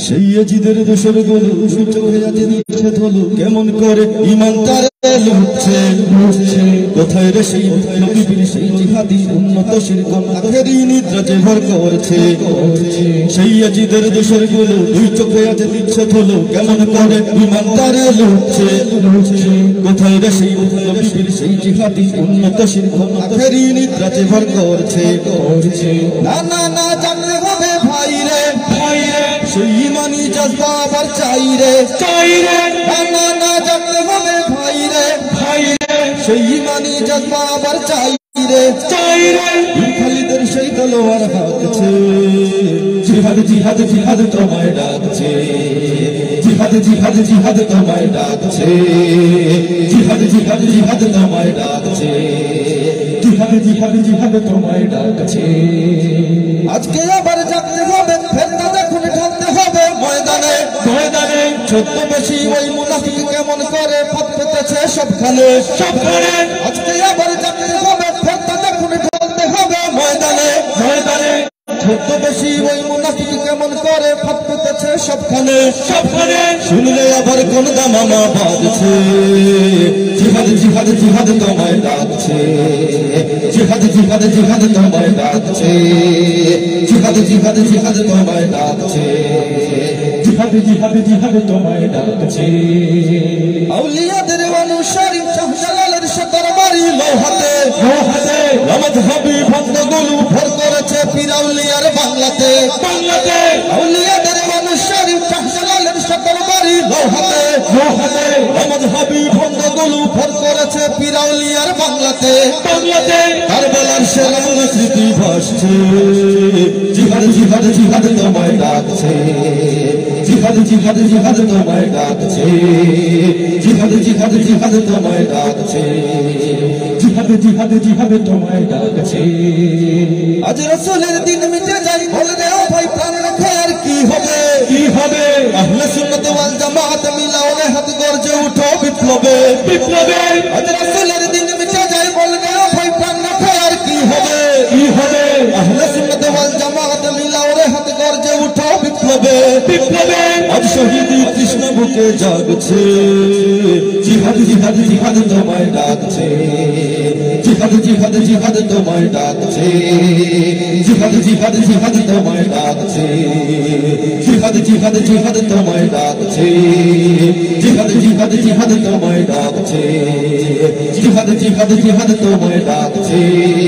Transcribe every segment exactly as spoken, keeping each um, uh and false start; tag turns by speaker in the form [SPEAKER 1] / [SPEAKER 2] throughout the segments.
[SPEAKER 1] সেই আজিদের দোষর গুলো চোখে আজ নিক্ষেপ হলো কেমন করে ইমান তার লুটছে লুটছে কোথায় রে সেই নবীর সেই জিহাদি উন্নত শিরকম আখেরি নিদ্রা যে ভর করছে সেই আজিদের দোষর গুলো দুই চোখে আজ নিক্ষেপ হলো কেমন করে ইমান তার লুটছে লুটছে কোথায় রে সেই নবীর সেই জিহাদি উন্নত শিরকম আখেরি নিদ্রা যে ভর করছে না না না জানলে হবে ভাই রে ভাই রে সেই ইমানি জজবা আবার চাই রে চাই রে না না না জানলে হবে ভাই রে ভাই রে সেই ইমানি জজবা আবার চাই রে চাই রে খালিদের সেই তলোয়ার হাতছে জিহাদ জিহাদ জিহাদ তোমায় ডাকছে জিহাদ জিহাদ জিহাদ তোমায় ডাকছে জিহাদ জিহাদ জিহাদ তোমায় ডাকছে জিহাদ জিহাদ জিহাদ তোমায় ডাকছে আজকে আবার জাগতে হবে ফেরনা দেখুন ঢালতে হবে ময়দানে ময়দানে ছোট্ট বেশি ওই মুনাফিক কেমন করে ফাঁদ পেতেছে সবখানে সবখানে আজকে আবার জাগতে হবে ফেরনা দেখুন ঢালতে হবে ময়দানে ময়দানে ছোট্ট বেশি ওই মুনাফিক কেমন করে ফাঁদ পেতেছে সবখানে সবখানে শুনলে আবার কোন দামামা বাজছে জিহাদ জিহাদ জিহাদ তোমায় ডাকছে জিহাদ জিহাদ জিহাদ তোমায় ডাকছে জিহাদ জিহাদ জিহাদ তোমায় ডাকছে জিহাদ জিহাদ জিহাদ তোমায় ডাকছে আউলিয়াদের অনুসারী শাহজালালের সদরবারি লোহাতে লোহাতে রমত হবি ভক্তগুলো ভর করেছে পীর আউলিয়ার বাংলাতে বাংলাতে আউলিয়াদের অনুসারী শাহজালালের সদরবারি লোহাতে লোহাতে রমত হবি ভক্তগুলো ভর করেছে পীর আউলিয়ার বাংলাতে বাংলাতে কারবালার সেরা স্মৃতি ভাসছে জিহাদ জিহাদ জিহাদ তোমায় ডাকছে জিহাদ জিহাদ জিহাদ তোমায় ডাকছে জিহাদ জিহাদ জিহাদ তোমায় ডাকছে জিহাদ জিহাদ জিহাদ তোমায় ডাকছে আজ রাসূলের দিন মিটে যায় বলে ও ভাই প্রাণ রেখে আর কি হবে কি হবে আহলে সুন্নাত ওয়াল জামাত মিলাওনে হাত গর্জে উঠো বিপ্লবে বিপ্লবে আজ রাসূলের দিন মিটে যায় বলে ও ভাই প্রাণ রেখে আর কি হবে কি হবে আহলে সুন্নাত ওয়াল জামাত মিলাওনে হাত গর্জে উঠো বিপ্লবে বিপ্লবে আজ শহীদ কৃষ্ণ বুকে জাগছে জিহাদ জিহাদ জিহাদ তোমায় ডাকছে জিহাদ জিহাদ জিহাদ তোমায় ডাকছে জিহাদ জিহাদ জিহাদ তোমায় ডাকছে জিহাদ জিহাদ জিহাদ তোমায় ডাকছে জিহাদ জিহাদ জিহাদ তোমায় ডাকছে জিহাদ জিহাদ জিহাদ তোমায় ডাকছে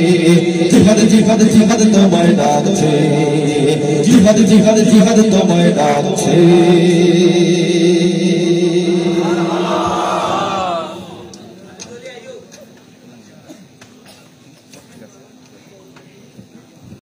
[SPEAKER 1] জিহাদ জিহাদ জিহাদ তোমায় ডাকছে জিহাদ জিহাদ জিহাদ তোমায় ডাকছে